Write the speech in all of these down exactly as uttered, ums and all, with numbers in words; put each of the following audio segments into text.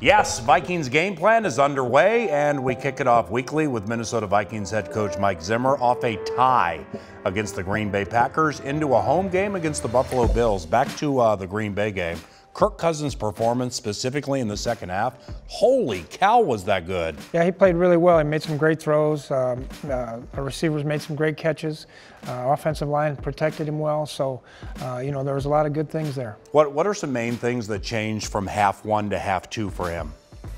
Yes, Vikings game plan is underway, and we kick it off weekly with Minnesota Vikings head coach Mike Zimmer off a tie against the Green Bay Packers into a home game against the Buffalo Bills. Back to uh, the Green Bay game. Kirk Cousins' performance, specifically in the second half, holy cow, was that good. Yeah, he played really well. He made some great throws. Um, uh, our receivers made some great catches. Uh, offensive line protected him well. So, uh, you know, there was a lot of good things there. What, what are some main things that changed from half one to half two for him?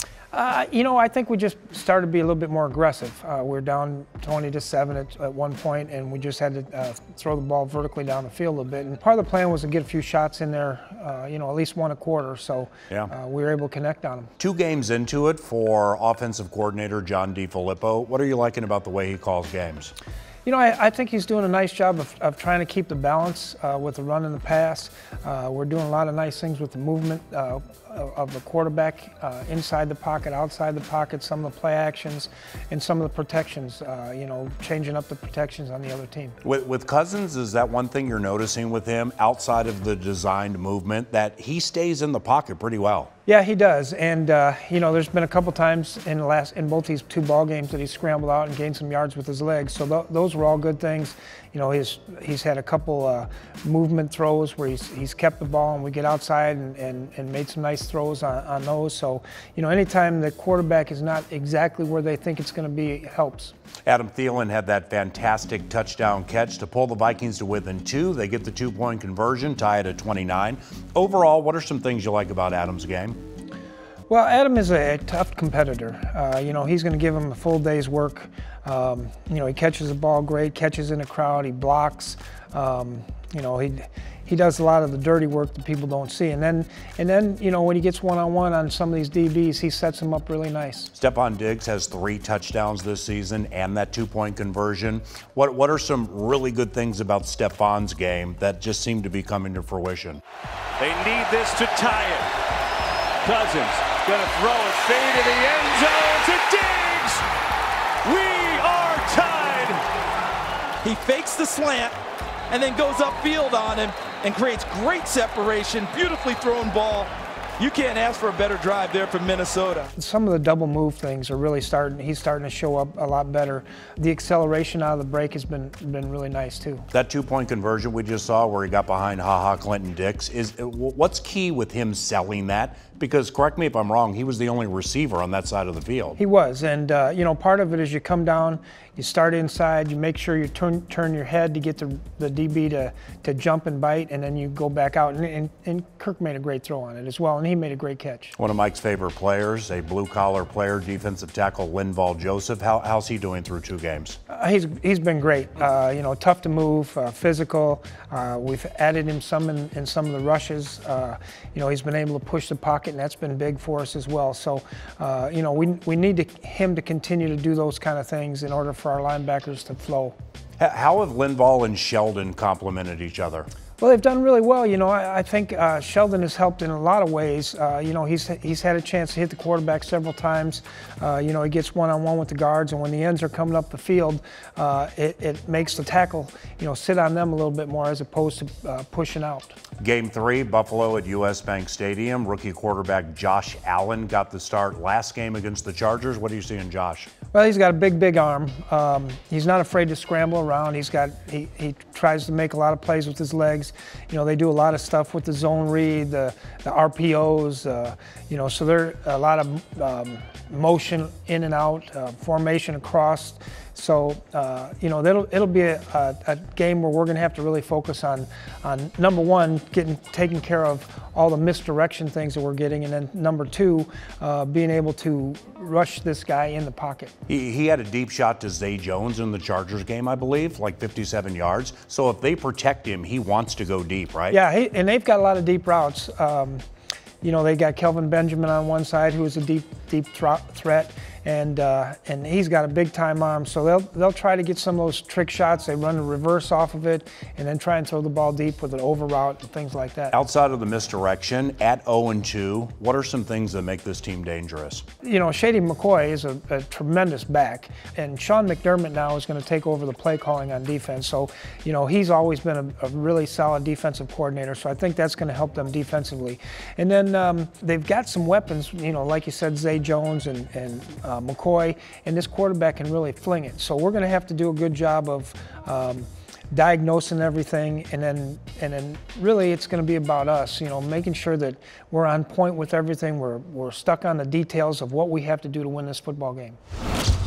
Uh, you know, I think we just started to be a little bit more aggressive. Uh, we were down twenty to seven at, at one point, and we just had to uh, throw the ball vertically down the field a little bit. And part of the plan was to get a few shots in there, uh, you know, at least one a quarter. So yeah. uh, we were able to connect on them. Two games into it for Offensive Coordinator John DeFilippo. What are you liking about the way he calls games? You know, I, I think he's doing a nice job of, of trying to keep the balance uh, with the run and the pass. Uh, we're doing a lot of nice things with the movement uh, of the quarterback uh, inside the pocket, outside the pocket, some of the play actions, and some of the protections, uh, you know, changing up the protections on the other team. With, with Cousins, is that one thing you're noticing with him outside of the designed movement, that he stays in the pocket pretty well? Yeah, he does, and uh, you know, there's been a couple times in the last in both these two ball games that he scrambled out and gained some yards with his legs. So th those were all good things. You know, he's he's had a couple uh, movement throws where he's he's kept the ball and we get outside and and, and made some nice throws on, on those. So you know, anytime the quarterback is not exactly where they think it's going to be, it helps. Adam Thielen had that fantastic touchdown catch to pull the Vikings to within two. They get the two-point conversion, tie it at twenty-nine. Overall, what are some things you like about Adam's game? Well, Adam is a, a tough competitor. Uh, you know, he's going to give him a full day's work. Um, you know, he catches the ball great, catches in a crowd, he blocks. Um, you know, he he does a lot of the dirty work that people don't see. And then, and then, you know, when he gets one-on-one on some of these D Bs, he sets them up really nice. Stefon Diggs has three touchdowns this season and that two-point conversion. What what are some really good things about Stefon's game that just seem to be coming to fruition? They need this to tie it. Cousins gonna throw it, fade to the end zone to Diggs. We are tied. He fakes the slant and then goes upfield on him and creates great separation, beautifully thrown ball. You can't ask for a better drive there from Minnesota. Some of the double move things are really starting, he's starting to show up a lot better. The acceleration out of the break has been been really nice too. That two-point conversion we just saw where he got behind Ha-Ha Clinton-Dix, is what's key with him selling that? Because, correct me if I'm wrong, he was the only receiver on that side of the field. He was, and uh, you know, part of it is you come down, you start inside, you make sure you turn turn your head to get the, the D B to, to jump and bite, and then you go back out. And, and, and Kirk made a great throw on it as well, and he made a great catch. One of Mike's favorite players, a blue-collar player, defensive tackle Linval Joseph. How, how's he doing through two games? Uh, he's he's been great. Uh, you know, tough to move, uh, physical. Uh, we've added him some in, in some of the rushes. Uh, you know, he's been able to push the pocket, and that's been big for us as well. So, uh, you know, we we need to, him to continue to do those kind of things in order for our linebackers to flow. How have Linval and Sheldon complemented each other? Well, they've done really well. You know, I, I think uh, Sheldon has helped in a lot of ways. Uh, you know, he's he's had a chance to hit the quarterback several times. Uh, you know, he gets one-on-one with the guards, and when the ends are coming up the field, uh, it, it makes the tackle, you know, sit on them a little bit more as opposed to uh, pushing out. Game three, Buffalo at U S Bank Stadium. Rookie quarterback Josh Allen got the start last game against the Chargers. What do you see in Josh? Well, he's got a big, big arm. Um, he's not afraid to scramble around. He's got he, he tries to make a lot of plays with his legs. You know, they do a lot of stuff with the zone read, the, the R P Os, uh, you know, so there are a lot of um, motion in and out, uh, formation across. So, uh, you know, it'll, it'll be a, a, a game where we're going to have to really focus on, on, number one, getting taking care of all the misdirection things that we're getting, and then number two, uh, being able to rush this guy in the pocket. He, he had a deep shot to Zay Jones in the Chargers game, I believe, like fifty-seven yards. So if they protect him, he wants to go deep, right? Yeah, he, and they've got a lot of deep routes. Um, You know, they got Kelvin Benjamin on one side, who is a deep, deep threat, and uh, and he's got a big time arm. So they'll they'll try to get some of those trick shots. They run a reverse off of it, and then try and throw the ball deep with an over route and things like that. Outside of the misdirection, at oh and two, what are some things that make this team dangerous? You know, Shady McCoy is a, a tremendous back, and Sean McDermott now is going to take over the play calling on defense. So, you know, he's always been a, a really solid defensive coordinator, so I think that's going to help them defensively. And then um, they've got some weapons, you know, like you said, Zay Jones and, and uh, McCoy, and this quarterback can really fling it. So we're going to have to do a good job of um, diagnosing everything, and then and then really it's going to be about us, you know, making sure that we're on point with everything. We're, we're stuck on the details of what we have to do to win this football game.